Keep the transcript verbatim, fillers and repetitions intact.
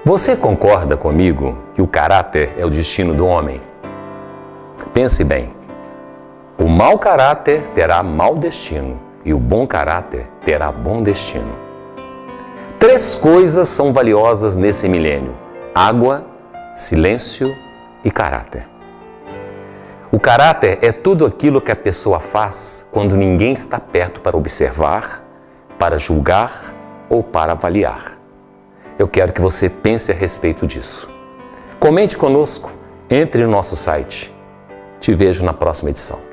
Você concorda comigo que o caráter é o destino do homem? Pense bem. O mau caráter terá mau destino e o bom caráter terá bom destino. Três coisas são valiosas nesse milênio: água, silêncio e caráter. O caráter é tudo aquilo que a pessoa faz quando ninguém está perto para observar, para julgar ou para avaliar. Eu quero que você pense a respeito disso. Comente conosco, entre no nosso site. Te vejo na próxima edição.